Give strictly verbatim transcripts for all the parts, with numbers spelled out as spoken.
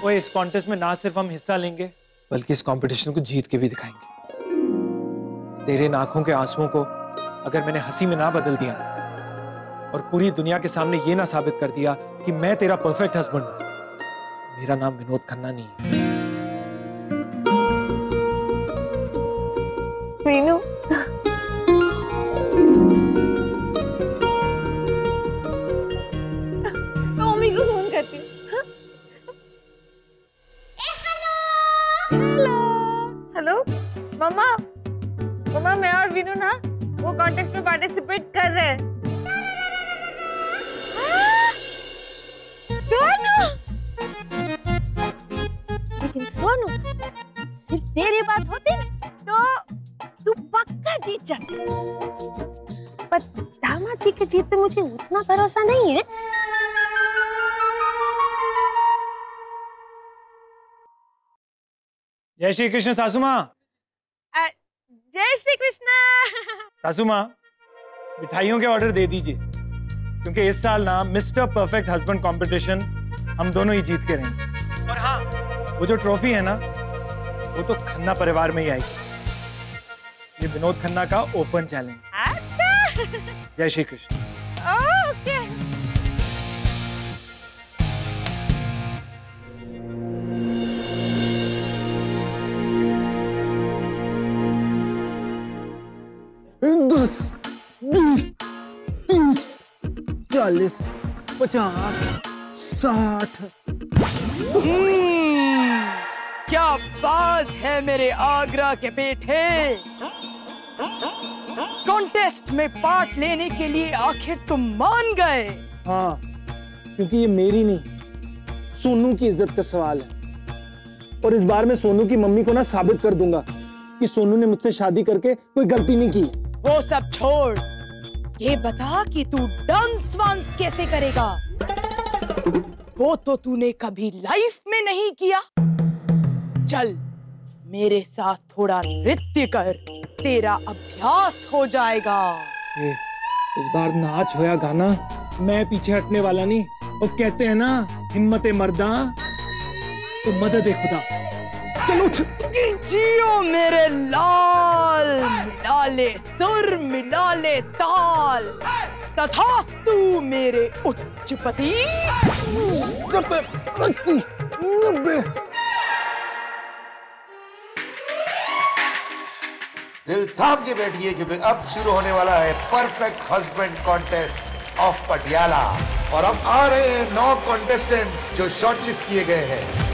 ओए, इस कॉन्टेस्ट में ना सिर्फ हम हिस्सा लेंगे बल्कि इस कंपटीशन को जीत के भी दिखाएंगे। तेरे इन आंखों के आंसुओं को अगर मैंने हंसी में ना बदल दिया और पूरी दुनिया के सामने ये ना साबित कर दिया कि मैं तेरा परफेक्ट हस्बैंड हूं, मेरा नाम विनोद खन्ना नहीं है। वीनू, मैं मम्मी को फोन करती हूँ। हेलो मम्मा, मम्मा मैं और वीनू ना वो कॉन्टेस्ट में पार्टिसिपेट कर रहे हैं। सोनू, लेकिन सोनू सिर्फ तेरी बात होती तो तू पक्का जीत जाती, पर दामाद जी के जीत पे मुझे उतना भरोसा नहीं है। जय श्री कृष्ण सासू माँ। जय श्री कृष्णा। सासू माँ, मिठाइयों के ऑर्डर दे दीजिए, क्योंकि इस साल ना मिस्टर परफेक्ट हस्बैंड कंपटीशन हम दोनों ही जीत के रहेंगे। और हाँ, वो जो ट्रॉफी है ना, वो तो खन्ना परिवार में ही आएगी। ये विनोद खन्ना का ओपन चैलेंज। अच्छा। जय श्री कृष्ण। ओके। दस, बीस, तीस, चालीस, पचास, साठ। क्या बात है मेरे आगरा के बेटे। कॉन्टेस्ट में पार्ट लेने के लिए आखिर तुम मान गए। हाँ, क्योंकि ये मेरी नहीं, सोनू की इज्जत का सवाल है। और इस बार मैं सोनू की मम्मी को ना साबित कर दूंगा कि सोनू ने मुझसे शादी करके कोई गलती नहीं की। वो सब छोड़, ये बता कि तू डांस वांस कैसे करेगा। वो तो तूने कभी लाइफ में नहीं किया। चल मेरे साथ थोड़ा नृत्य कर, तेरा अभ्यास हो जाएगा। ए, इस बार नाच होया गाना, मैं पीछे हटने वाला नहीं। और कहते हैं ना, हिम्मत मर्दा तो मदद है खुदा। चलो जियो मेरे लाल, मिला ले सुर मिला ले ताल, तथास्तु मेरे उच्चपति। अस्सी, नब्बे। दिल थाम के बैठिए, क्योंकि अब शुरू होने वाला है perfect husband contest of Patiala. और अब आ रहे हैं नौ कॉन्टेस्टेंट्स जो शॉर्टलिस्ट किए गए हैं।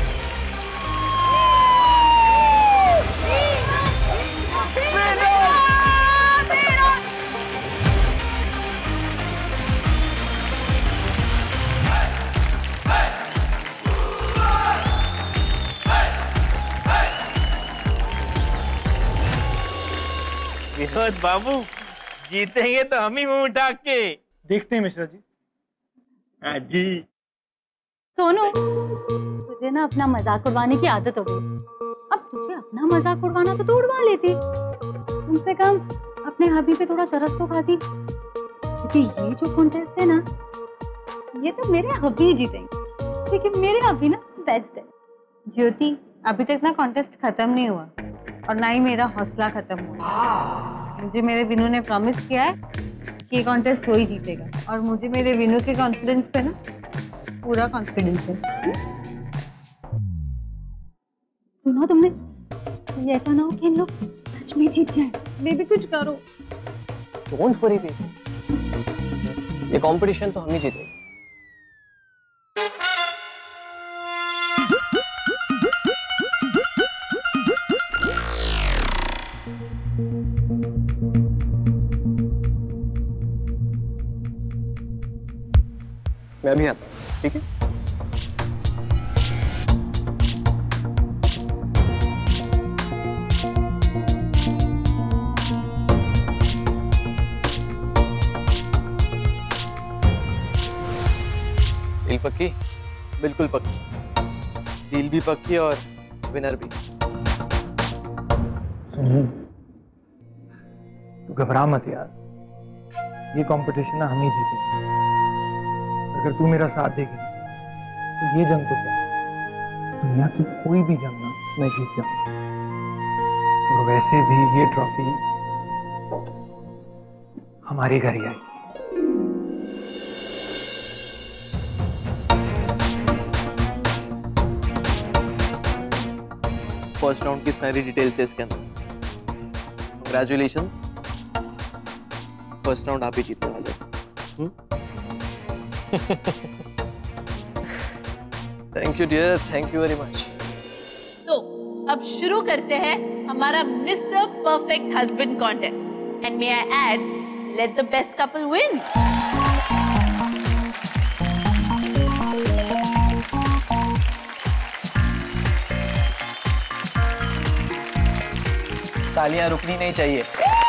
विनोद बाबू, जीतेंगे तो हम ही मुंह उठा के। देखते हैं मिश्रा जी। हाँ जी। सोनू, तुझे ना अपना मजाक उड़वाने की आदत हो गई। अब तुझे अपना मजाक उड़वाना तो तू उड़वा लेती, कम से कम अपने हबी पे थोड़ा तरस तो खाती। क्योंकि ये जो कॉन्टेस्ट है ना, ये तो मेरे हबी जीतेंगे, क्योंकि मेरे हबी ना बेस्ट है। ज्योति, अभी तक ना कॉन्टेस्ट खत्म नहीं हुआ और ना ही मेरा हौसला खत्म हुआ। मुझे मेरे विनू ने प्रॉमिस किया है कि ये कॉन्टेस्ट वो ही जीतेगा, और मुझे मेरे विनू के कॉन्फिडेंस पे ना पूरा कॉन्फिडेंस है। सुना तुमने? ये ऐसा ना हो कि इन लोग सच में जीत जाए। बेबी कुछ करो। डोंट वरी बेबी, ये कंपटीशन तो हम ही जीतेंगे। मैं भी आता हूँ, ठीक है? डील पक्की? बिल्कुल पक्की। डील भी पक्की और विनर भी। सोनू, तू घबरा मत यार, ये कंपटीशन ना हम ही जीतेंगे। अगर तू मेरा साथ देगी तो ये जंग तो क्या, दुनिया की कोई भी जंग ना मैं जीत जाऊं, और वैसे भी ये ट्रॉफी हमारे घर ही आएगी। फर्स्ट राउंड की सारी डिटेल्स है इसके अंदर। कंग्रेचुलेशंस, फर्स्ट राउंड आप ही जीतने वाले हो। Thank you dear, thank you very much. तो अब शुरू करते हैं हमारा mister perfect husband contest and may I add, let the best couple win. तालियां रुकनी नहीं चाहिए।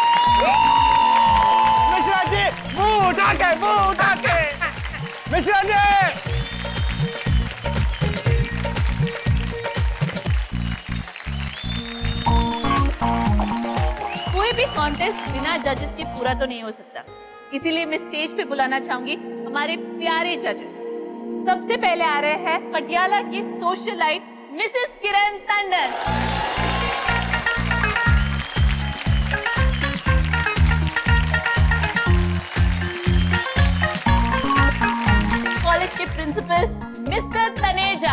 मिश्रा जी, मुंह उठा के, मुंह उठा के। मिश्रा जी। कोई भी कॉन्टेस्ट बिना जजेस के पूरा तो नहीं हो सकता, इसीलिए मैं स्टेज पे बुलाना चाहूंगी हमारे प्यारे जजेस। सबसे पहले आ रहे हैं पटियाला की socialite Mrs Kiran Tandon. College के प्रिंसिपल मिस्टर तनेजा।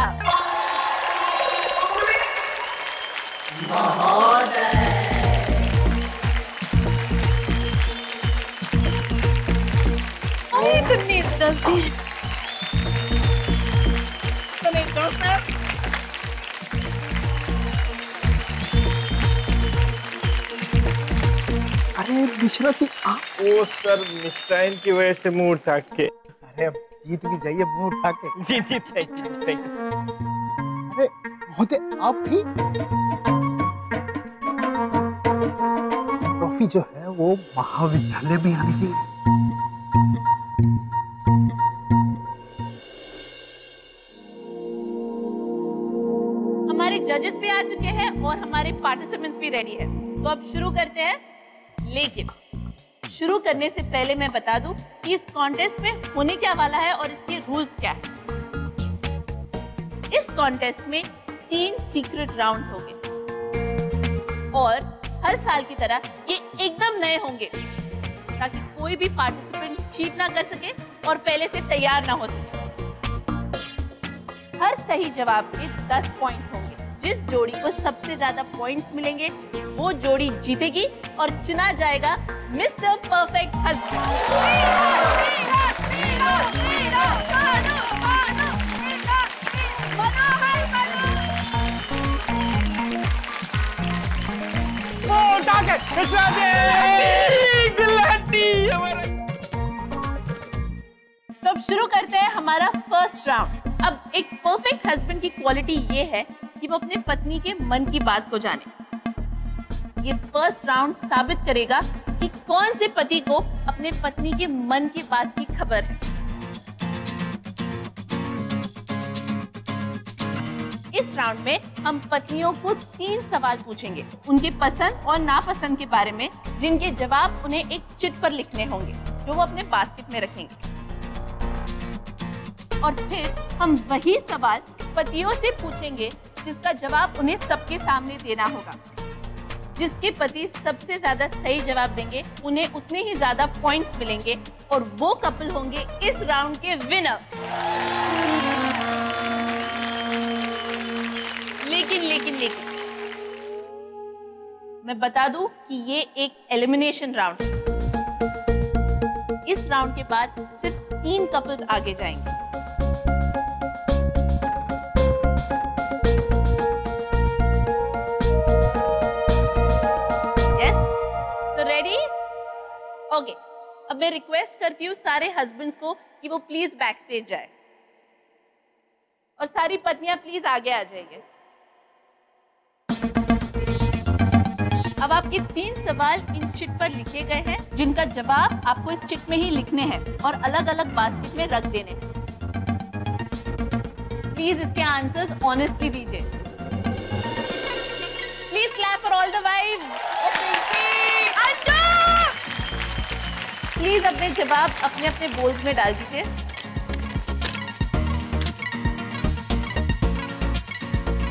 इतनी जल्दी तनेजा सर। अरे मिश्रा जी आप। ओ सर, मिस्टाइन की वजह से मुंह उठा के। अरे अब जीत भी जाइए मुंह उठा के। जी जी, थैंक यू थैंक यू। अरे महोदय आप भी। ट्रॉफी जो है वो महाविद्यालय भी आनी चाहिए। हमारे जजेस भी आ चुके हैं और हमारे पार्टिसिपेंट्स भी रेडी हैं, तो अब शुरू करते हैं। लेकिन शुरू करने से पहले मैं बता दूं कि इस कॉन्टेस्ट में होने क्या वाला है और इसके रूल्स क्या है। इस कॉन्टेस्ट में तीन सीक्रेट राउंड्स होंगे और हर साल की तरह ये एकदम नए होंगे, ताकि कोई भी पार्टिसिपेंट चीट ना कर सके और पहले से तैयार ना हो सके। हर सही जवाब के दस पॉइंट होंगे। जिस जोड़ी को सबसे ज्यादा पॉइंट्स मिलेंगे वो जोड़ी जीतेगी और चुना जाएगा मिस्टर परफेक्ट हस्बैंड। तो अब शुरू करते हैं हमारा फर्स्ट राउंड। अब एक परफेक्ट हस्बैंड की क्वालिटी ये है कि वो अपने पत्नी के मन की बात को जाने। ये फर्स्ट राउंड साबित करेगा कि कौन से पति को अपने पत्नी के मन की बात की खबर है। इस राउंड में हम पत्नियों को तीन सवाल पूछेंगे उनके पसंद और नापसंद के बारे में, जिनके जवाब उन्हें एक चिट पर लिखने होंगे जो वो अपने बास्केट में रखेंगे। और फिर हम वही सवाल पतियों से पूछेंगे जिसका जवाब उन्हें सबके सामने देना होगा। जिसके पति सबसे ज्यादा सही जवाब देंगे उन्हें उतने ही ज्यादा पॉइंट्स मिलेंगे और वो कपल होंगे इस राउंड के विनर। लेकिन लेकिन लेकिन मैं बता दूं कि ये एक एलिमिनेशन राउंड है। इस राउंड के बाद सिर्फ तीन कपल्स आगे जाएंगे। रेडी? ओके, अब मैं रिक्वेस्ट करती हूँ सारे हस्बैंड्स को कि वो प्लीज बैक स्टेज जाए और सारी पत्नियां प्लीज आगे आ जाइए। अब आपके तीन सवाल इन चिट पर लिखे गए हैं, जिनका जवाब आपको इस चिट में ही लिखने हैं और अलग अलग बास्केट में रख देने हैं। प्लीज इसके आंसर्स ऑनेस्टली दीजिए। Please clap for all the wives. Please अपने जवाब अपने अपने बोल्स में डाल दीजिए।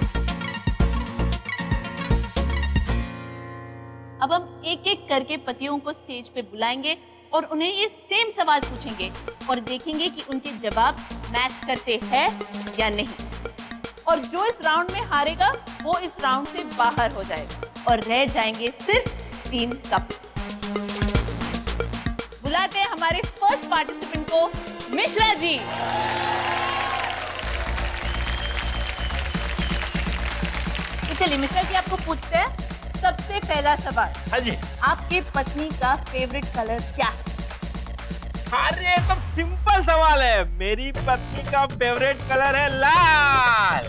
एक एक करके पतियों को स्टेज पे बुलाएंगे और उन्हें ये सेम सवाल पूछेंगे और देखेंगे कि उनके जवाब मैच करते हैं या नहीं। और जो इस राउंड में हारेगा वो इस राउंड से बाहर हो जाएगा और रह जाएंगे सिर्फ तीन कपल। बुलाते हैं हमारे फर्स्ट पार्टिसिपेंट को, मिश्रा जी। तो चलिए मिश्रा जी, आपको पूछते हैं सबसे पहला सवाल। हाँ जी। आपके पत्नी का फेवरेट कलर क्या है? अरे ये तो सिंपल सवाल है, मेरी पत्नी का फेवरेट कलर है लाल।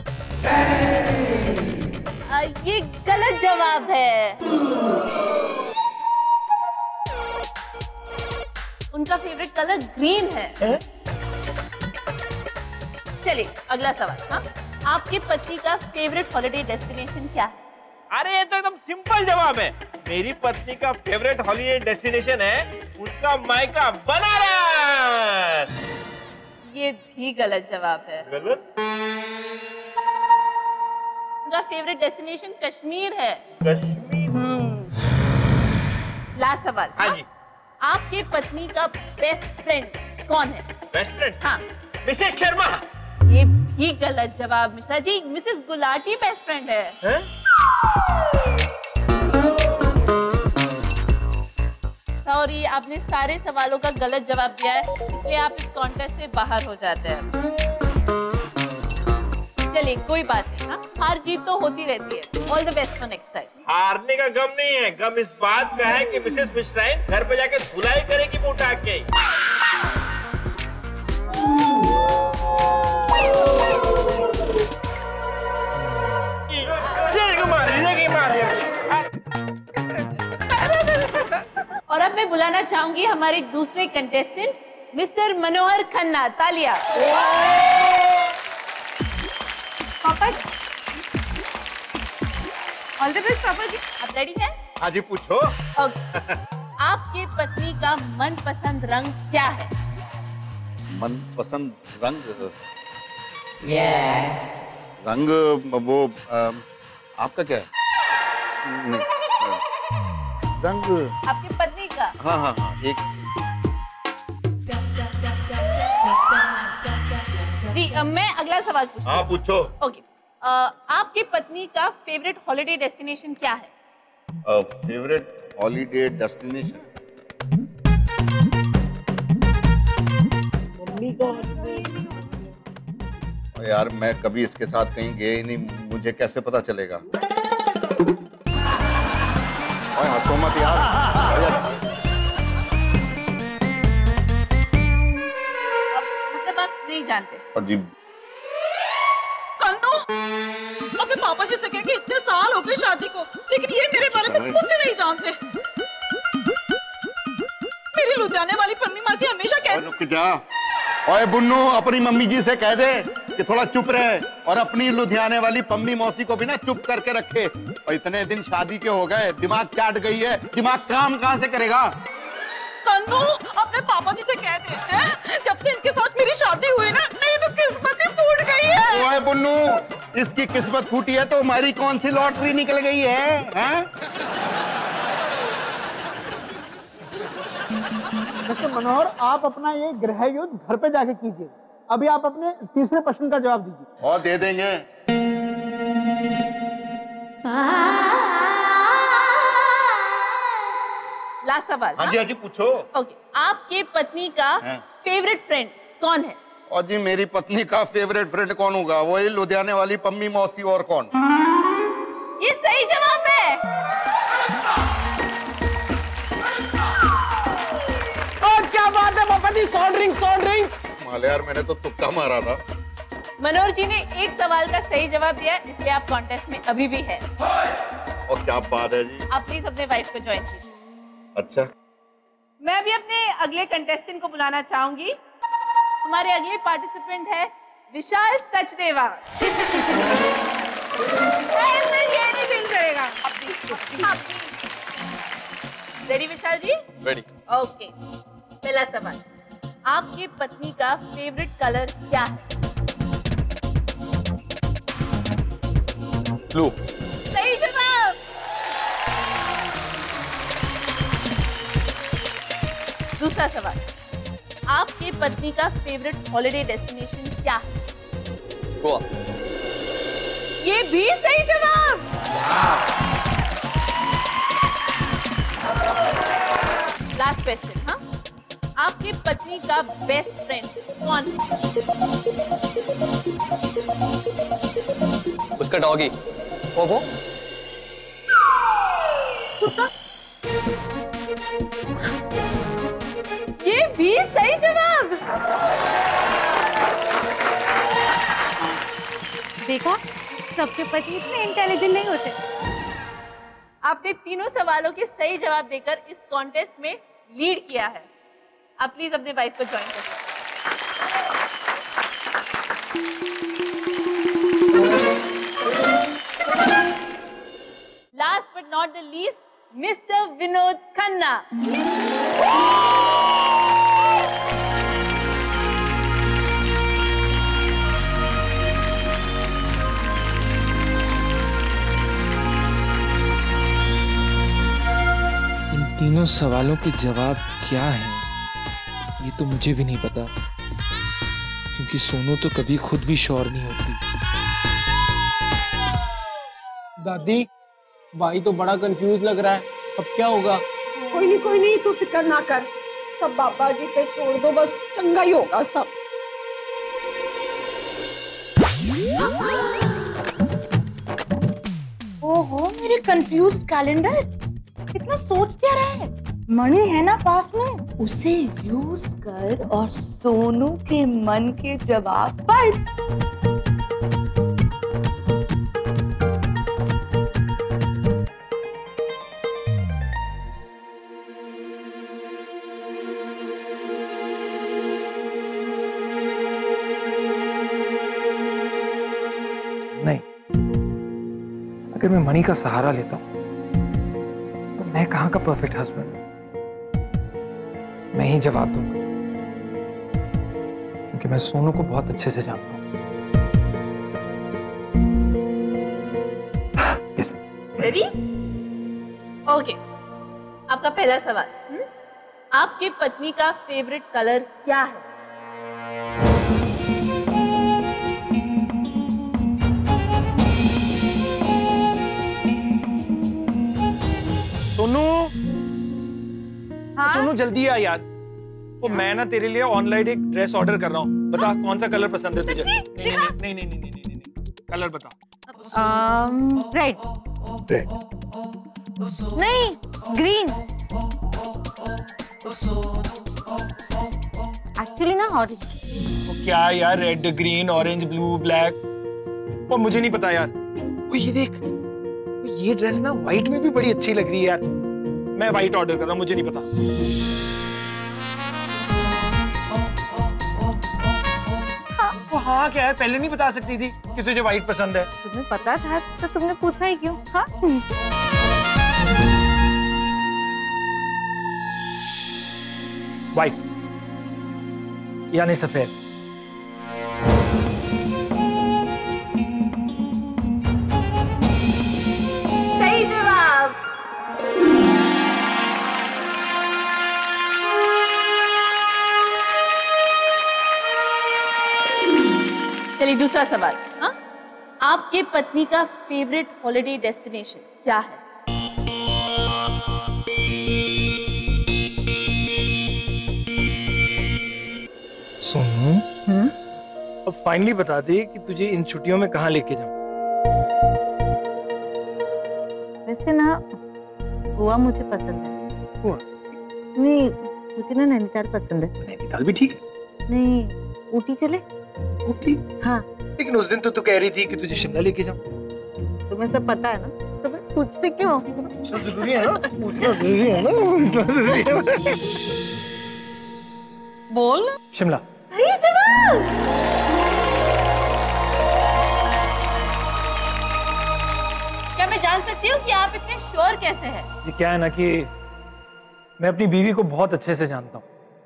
आ, ये गलत जवाब है। उनका फेवरेट कलर ग्रीन है। चलिए अगला सवाल। हाँ, आपके पति का फेवरेट हॉलिडे डेस्टिनेशन क्या है? अरे ये तो एकदम सिंपल जवाब है, मेरी पत्नी का फेवरेट हॉलिडे डेस्टिनेशन है उसका मायका बनारस। ये भी गलत जवाब है। गलत? उनका फेवरेट डेस्टिनेशन कश्मीर है। कश्मीर? हम्म। लास्ट सवाल। हाँ जी। आपके पत्नी का बेस्ट फ्रेंड कौन है? Best friend? हाँ। मिसेस शर्मा। ये भी गलत जवाब Mishra ji, Mrs Gulati best friend है, है? सॉरी, आपने सारे सवालों का गलत जवाब दिया है, इसलिए आप इस कॉन्टेस्ट से बाहर हो जाते हैं। चलिए कोई बात नहीं, हाँ हार जीत तो होती रहती है। All the best for next time. हारने का गम नहीं है, गम इस बात का है कि मिसेस मिश्राइन घर पे जाके धुलाई करेगी मुंह उठा के। और अब मैं बुलाना चाहूंगी हमारे दूसरे कंटेस्टेंट मिस्टर मनोहर खन्ना। तालियां। पापा जी, ऑल द बेस्ट पापा जी। आप रेडी हैं? हाँ जी, पूछो। ओके। आपके पत्नी का मनपसंद रंग क्या है? मनपसंद रंग? yeah. रंग वो आ, आपका क्या है? नहीं, रंग आपकी पत्नी का? हाँ हाँ हाँ एक जी। अब मैं अगला सवाल पूछती हूँ। हाँ पूछो। ओके। आपकी पत्नी का फेवरेट हॉलिडे डेस्टिनेशन क्या है? Favourite holiday destination? मम्मी का। यार मैं कभी इसके साथ कहीं गया ही नहीं, मुझे कैसे पता चलेगा? ओए हंसो मत यार। मतलब आप नहीं जानते? अजीब। कन्नू, अपने पापा जी से कह के इतने साल हो गए शादी को, लेकिन ये मेरे बारे में कुछ नहीं जानते। मेरी लुधियाने वाली पन्नी मासी हमेशा कहती। रुक जा। ओए बुन्नू, अपनी मम्मी जी से कह दे कि थोड़ा चुप रहे और अपनी लुधियाने वाली पम्मी मौसी को भी ना चुप करके रखे। और इतने दिन शादी के हो गए, दिमाग चाट गई है, दिमाग काम कहाँ से करेगा? कन्नू, अपने पापा जी से कह दे, हैं? जब से इनके साथ मेरी शादी हुई ना, मेरी तो किस्मत ही फूट गई है। ओए बुन्नू, इसकी किस्मत फूटी है तो हमारी कौन सी लॉटरी निकल गई है? हैं? मिस्टर मनोहर, आप अपना ये गृह युद्ध घर पे जाके कीजिए। अभी आप अपने तीसरे प्रश्न का जवाब दीजिए। और दे देंगे। लास्ट सवाल। हाँ जी हाँ जी पूछो। ओके। आपके पत्नी का फेवरेट फ्रेंड कौन है? और जी मेरी पत्नी का फेवरेट फ्रेंड कौन होगा? वही लुधियाने वाली पम्मी मौसी, और कौन? ये सही जवाब है। और क्या बात है papa ji, salt drink salt drink. माले यार, मैंने तो तुक्का मारा था। मनोहर जी ने एक सवाल का सही जवाब दिया, इसलिए आप कॉन्टेस्ट में अभी भी है। और क्या बात है जी। आप प्लीज अपने वाइफ को ज्वाइन कीजिए। अच्छा। मैं भी अपने अगले कंटेस्टेंट को बुलाना चाहूंगी। हमारे अगले पार्टिसिपेंट है विशाल सचदेवा। ये नहीं फील करेगा। Ready Vishal ji? Ready. Okay. पहला सवाल, आपकी पत्नी का फेवरेट कलर क्या है? ब्लू। सही जवाब। दूसरा सवाल, आपके पत्नी का फेवरेट हॉलिडे डेस्टिनेशन क्या है? गोवा। ये भी सही जवाब। लास्ट क्वेश्चन, हाँ, आपकी पत्नी का बेस्ट फ्रेंड कौन है? उसका डॉगी। वो वो ये भी सही जवाब। देखा, सबके पति इतने इंटेलिजेंट नहीं होते। आपने तीनों सवालों के सही जवाब देकर इस कॉन्टेस्ट में लीड किया है। आप प्लीज अपने वाइफ को ज्वाइन कर सकते हैं। Last but not the least, mister Vinod Khanna. तीनों सवालों के जवाब क्या हैं ये तो मुझे भी नहीं पता, क्योंकि सोनू तो कभी खुद भी श्योर नहीं होती। दादी, भाई तो बड़ा कंफ्यूज लग रहा है, अब क्या होगा? कोई नहीं कोई नहीं, तू फिक्र ना कर, सब बाबा जी पे छोड़ दो, बस चंगा ही होगा सब। ओहो मेरे कंफ्यूज्ड कैलेंडर, कितना सोच क्या रहा है? मणि है ना पास में, उसे यूज कर और सोनू के मन के जवाब पढ़। नहीं, अगर मैं मणि का सहारा लेता हूं तो मैं कहां का परफेक्ट हस्बैंड हूं? मैं ही जवाब दूंगा, क्योंकि मैं सोनू को बहुत अच्छे से जानता हूं। yes. रेडी? ओके, आपका पहला सवाल, हुँ? आपकी पत्नी का फेवरेट कलर क्या है? सोनू, हाँ? सोनू जल्दी आ यार, वो मैं ना तेरे लिए ऑनलाइन एक ड्रेस ऑर्डर कर रहा हूँ। बता कौन सा कलर पसंद है तुझे? नहीं नहीं नहीं नहीं नहीं नहीं नहीं नहीं कलर बता। रेड। रेड नहीं, ग्रीन। एक्चुअली ना ऑरेंज। वो क्या यार, red green orange blue black, वो मुझे नहीं पता यार। वो ये देख, ये ड्रेस ना व्हाइट में भी बड़ी अच्छी लग रही है यार। मैं व्हाइट ऑर्डर कर रहा हूँ, मुझे नहीं पता। हाँ। वो हाँ क्या है, पहले नहीं बता सकती थी कि तुझे व्हाइट पसंद है? तुम्हें पता था तो तुमने पूछा ही क्यों? हाँ? व्हाइट यानी सफेद। सही जवाब। चलिए दूसरा सवाल, हाँ, आपके पत्नी का फेवरेट हॉलिडे डेस्टिनेशन क्या है? सोनू, अब फाइनली बता दे कि तुझे इन छुट्टियों में कहाँ लेके जाऊं? वैसे ना गोवा मुझे पसंद है। गोवा? नहीं, मुझे ना नैनीताल पसंद है। नैनीताल भी ठीक है। नहीं, ऊटी चले? ऊटी? हाँ। लेकिन उस दिन तो तू कह रही थी कि तुझे शिमला लेके जाऊं। तुम्हें सब पता है ना, तो फिर पूछते क्यों? पूछना जरूरी है ना, पूछना जरूरी है ना, पूछना जरूरी है। बोल। शिमला। सही जवाब। क्या मैं जान सकती हूँ कि आप इतने श्योर कैसे हैं? ये क्या है ना कि मैं अपनी बीवी को बहुत अच्छे से जानता हूँ।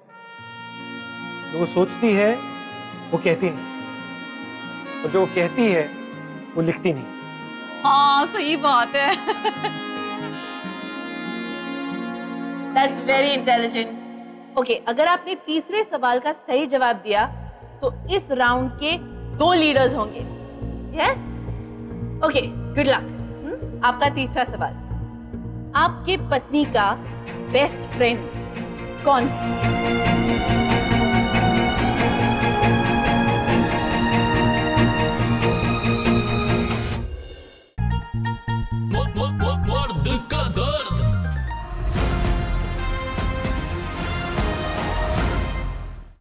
जो वो सोचती है वो कहती नहीं, और जो वो कहती है वो लिखती नहीं। हाँ सही बात है। That's very intelligent. ओके, अगर आपने तीसरे सवाल का सही जवाब दिया तो इस राउंड के दो लीडर्स होंगे। यस? Okay, good luck. आपका तीसरा सवाल, आपके पत्नी का बेस्ट फ्रेंड कौन है?